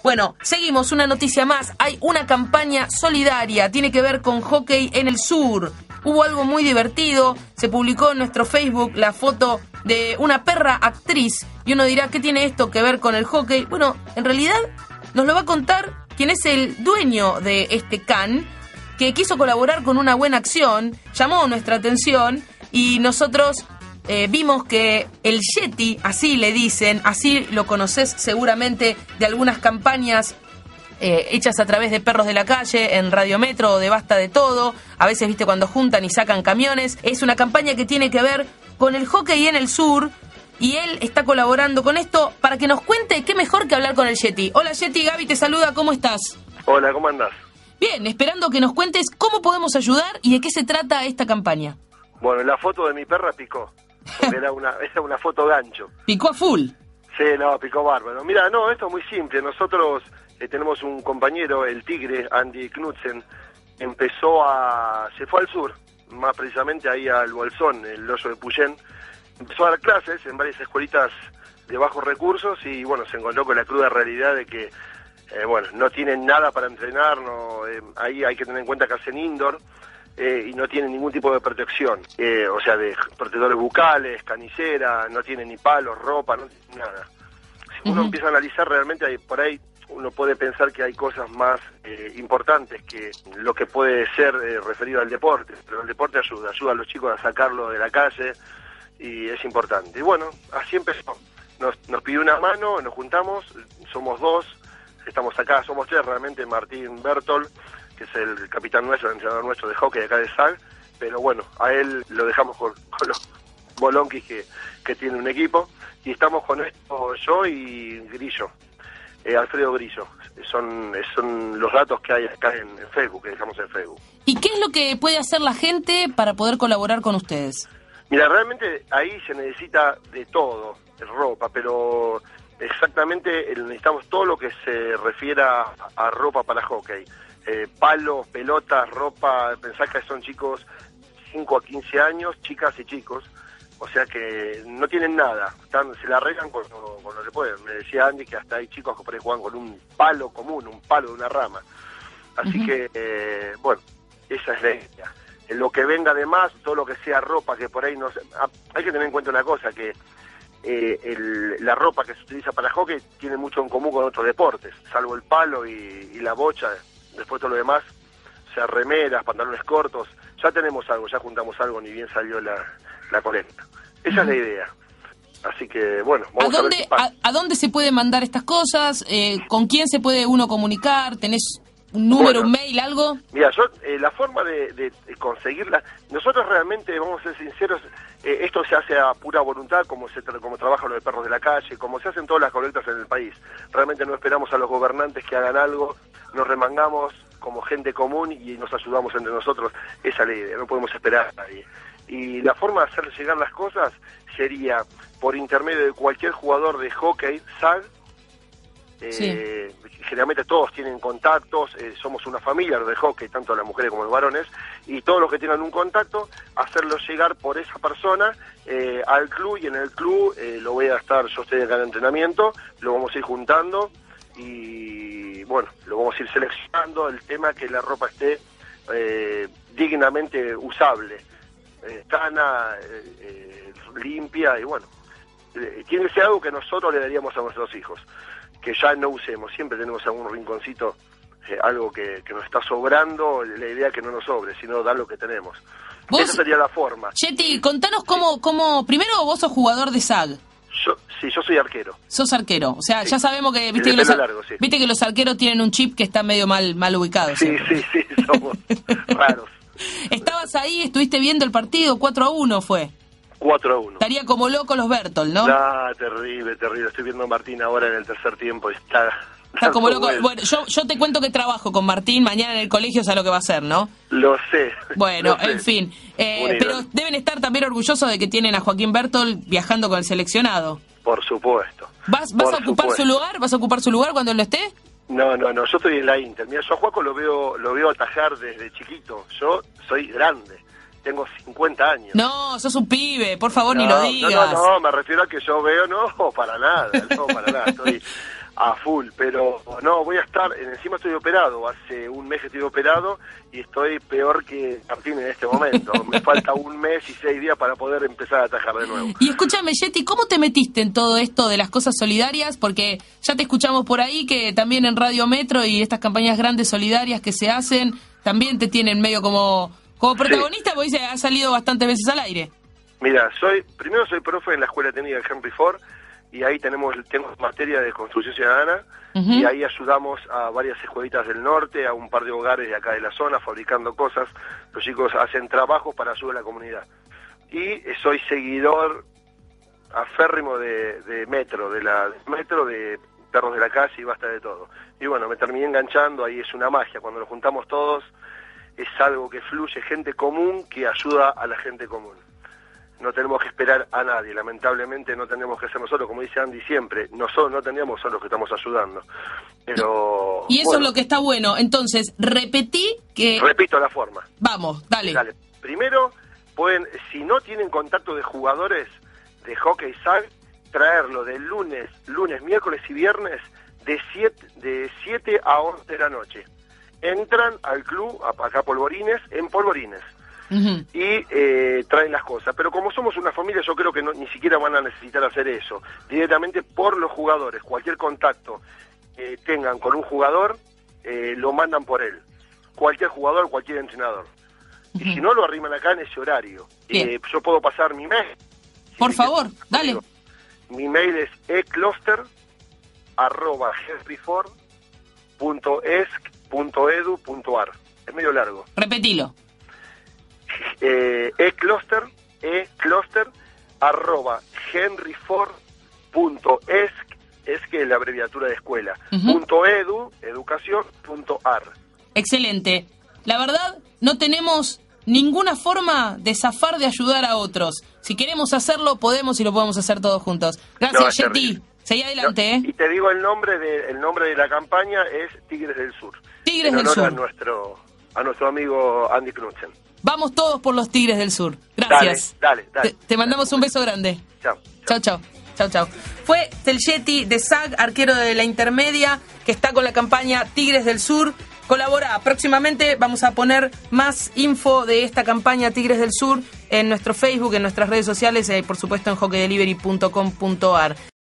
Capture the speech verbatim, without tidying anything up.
Bueno, seguimos, una noticia más. Hay una campaña solidaria, tiene que ver con hockey en el sur. Hubo algo muy divertido, se publicó en nuestro Facebook la foto de una perra actriz. Y uno dirá, ¿qué tiene esto que ver con el hockey? Bueno, en realidad nos lo va a contar quien es el dueño de este can, que quiso colaborar con una buena acción, llamó nuestra atención y nosotros eh, vimos que el Yeti, así le dicen, así lo conoces seguramente de algunas campañas eh, hechas a través de Perros de la Calle, en Radio Metro o de Basta de Todo, a veces viste cuando juntan y sacan camiones. Es una campaña que tiene que ver con el hockey en el sur y él está colaborando con esto para que nos cuente qué mejor que hablar con el Yeti. Hola Yeti, Gaby te saluda, ¿cómo estás? Hola, ¿cómo andás? Bien, esperando que nos cuentes cómo podemos ayudar y de qué se trata esta campaña. Bueno, la foto de mi perra picó, porque era una, era una foto gancho. Picó a full. Sí, no, picó bárbaro. Mira, no, esto es muy simple. Nosotros eh, tenemos un compañero, el Tigre, Andy Knudsen, empezó a... se fue al sur, más precisamente ahí al Bolsón, el hoyo de Puyén. Empezó a dar clases en varias escuelitas de bajos recursos y, bueno, se encontró con la cruda realidad de que Eh, bueno, no tienen nada para entrenar, no, eh, ahí hay que tener en cuenta que hacen indoor eh, y no tienen ningún tipo de protección, eh, o sea, de protectores bucales, canicera, no tienen ni palos, ropa, no tienen nada. Si uno uh-huh. empieza a analizar realmente, hay, por ahí uno puede pensar que hay cosas más eh, importantes que lo que puede ser eh, referido al deporte, pero el deporte ayuda, ayuda a los chicos a sacarlo de la calle y es importante. Y bueno, así empezó, nos, nos pidió una mano, nos juntamos, somos dos, estamos acá, somos tres realmente, Martín Bertol, que es el capitán nuestro, el entrenador nuestro de hockey acá de S A G, pero bueno, a él lo dejamos con, con los bolonquis que, que tiene un equipo, y estamos con esto yo y Grillo, eh, Alfredo Grillo, son, son los datos que hay acá en, en Facebook, que dejamos en Facebook. ¿Y qué es lo que puede hacer la gente para poder colaborar con ustedes? Mira, realmente ahí se necesita de todo, de ropa, pero... exactamente, necesitamos todo lo que se refiera a ropa para hockey. Eh, palos, pelotas, ropa, pensá que son chicos cinco a quince años, chicas y chicos, o sea que no tienen nada, están, se la arreglan cuando, cuando le pueden. Me decía Andy que hasta hay chicos que por ahí juegan con un palo común, un palo de una rama. Así uh-huh. que, eh, bueno, esa es la idea. Lo que venga además, todo lo que sea ropa, que por ahí no se... Hay que tener en cuenta una cosa, que Eh, el, la ropa que se utiliza para hockey tiene mucho en común con otros deportes, salvo el palo y, y la bocha, después todo lo demás, o sea, remeras, pantalones cortos, ya tenemos algo, ya juntamos algo, ni bien salió la, la colecta. Esa uh-huh. es la idea. Así que, bueno, vamos ¿A dónde, a ver qué pasa. A, ¿A dónde se puede mandar estas cosas? Eh, ¿Con quién se puede uno comunicar? ¿Tenés un número, bueno, un mail, algo? Mira, yo, eh, la forma de, de, de conseguirla, nosotros realmente, vamos a ser sinceros, eh, esto se hace a pura voluntad, como se como trabajan los de Perros de la Calle, como se hacen todas las colectas en el país. Realmente no esperamos a los gobernantes que hagan algo, nos remangamos como gente común y nos ayudamos entre nosotros. Esa es la idea, no podemos esperar a nadie. Y la forma de hacer llegar las cosas sería por intermedio de cualquier jugador de hockey, S A G, Eh, sí. Generalmente todos tienen contactos, eh, somos una familia de hockey, tanto las mujeres como los varones, y todos los que tengan un contacto, hacerlo llegar por esa persona eh, al club, y en el club eh, lo voy a estar, yo estoy acá en entrenamiento, lo vamos a ir juntando y bueno, lo vamos a ir seleccionando, el tema que la ropa esté eh, dignamente usable, eh, sana, eh, eh, limpia, y bueno, eh, tiene que ser algo que nosotros le daríamos a nuestros hijos, que ya no usemos, siempre tenemos algún rinconcito, eh, algo que, que nos está sobrando, la idea es que no nos sobre, sino dar lo que tenemos. ¿Vos, esa sería la forma. Yeti, contanos cómo, sí. cómo, primero vos sos jugador de S A G. Yo, sí, yo soy arquero. Sos arquero, o sea, sí. ya sabemos que, viste que, los, largo, sí. viste que los arqueros tienen un chip que está medio mal, mal ubicado. Sí, sí, sí, sí, somos raros. Estabas ahí, estuviste viendo el partido, cuatro a uno fue. cuatro a uno. Estaría como loco los Bertol, ¿no? Ah, terrible, terrible. Estoy viendo a Martín ahora en el tercer tiempo. Está, está como loco. Bueno, bueno yo, yo te cuento que trabajo con Martín. Mañana en el colegio, sabes lo que va a hacer, ¿no? Lo sé. Bueno, lo sé. En fin. Eh, pero deben estar también orgullosos de que tienen a Joaquín Bertol viajando con el seleccionado. Por supuesto. ¿Vas, vas Por a ocupar supuesto. su lugar? ¿Vas a ocupar su lugar cuando él lo esté? No, no, no. Yo estoy en la Inter. Mira, yo a Juaco lo veo, lo veo atajar desde chiquito. Yo soy grande. Tengo cincuenta años. No, sos un pibe, por favor, no, ni lo digas. No, no, no, me refiero a que yo veo, no, para nada, no, para nada. Estoy A full, pero no, voy a estar, encima estoy operado, hace un mes que estoy operado y estoy peor que Martín en este momento. Me falta un mes y seis días para poder empezar a atajar de nuevo. Y escúchame, Yeti, ¿cómo te metiste en todo esto de las cosas solidarias? Porque ya te escuchamos por ahí que también en Radio Metro y estas campañas grandes solidarias que se hacen, también te tienen medio como, como protagonista, sí. Porque dice, ha salido bastantes veces al aire. Mira, soy primero soy profe en la Escuela Técnica de Henry Ford, y ahí tenemos tengo materia de construcción ciudadana, uh-huh. Y ahí ayudamos a varias escuelitas del norte, a un par de hogares de acá de la zona, fabricando cosas. Los chicos hacen trabajos para ayudar a la comunidad. Y soy seguidor aférrimo de, de Metro, de la de Metro, de Perros de la Calle y Basta de Todo. Y bueno, me terminé enganchando, ahí es una magia, cuando nos juntamos todos, es algo que fluye, gente común que ayuda a la gente común. No tenemos que esperar a nadie, lamentablemente no tenemos que ser nosotros, como dice Andy siempre, nosotros no tendríamos, son los que estamos ayudando. Pero y eso bueno, es lo que está bueno. Entonces, repetí que... Repito la forma. Vamos, dale. Dale. Primero, pueden, si no tienen contacto de jugadores de hockey S A G, traerlo de lunes, lunes, miércoles y viernes de siete, de siete a once de la noche. Entran al club, acá Polvorines, en Polvorines. Uh-huh. Y eh, traen las cosas, pero como somos una familia yo creo que no, ni siquiera van a necesitar hacer eso, directamente por los jugadores, cualquier contacto que eh, tengan con un jugador, eh, lo mandan por él, cualquier jugador, cualquier entrenador. Uh-huh. Y si no, lo arriman acá en ese horario. Eh, yo puedo pasar mi mail. Por si favor, dale. Digo, mi mail es ecluster arroba henryford punto esc punto edu punto ar. Es medio largo. Repetilo. Eh, ecluster, ecluster, arroba henryford punto esc, es que es la abreviatura de escuela, uh-huh. punto edu, educación, punto ar. Excelente. La verdad, no tenemos ninguna forma de zafar de ayudar a otros. Si queremos hacerlo, podemos y lo podemos hacer todos juntos. Gracias, no, Yeti. Seguí adelante, no, ¿eh? Y te digo el nombre de el nombre de la campaña es Tigres del Sur. Tigres del Sur. A nuestro, a nuestro amigo Andy Knudsen. Vamos todos por los Tigres del Sur. Gracias. Dale, dale, dale. Te, te mandamos un beso grande. Chao. Chao, chao. Chao, chao. Fue el Yeti de S A G, arquero de la intermedia, que está con la campaña Tigres del Sur. Colabora. Próximamente vamos a poner más info de esta campaña Tigres del Sur en nuestro Facebook, en nuestras redes sociales, eh, por supuesto en hockey delivery punto com punto ar.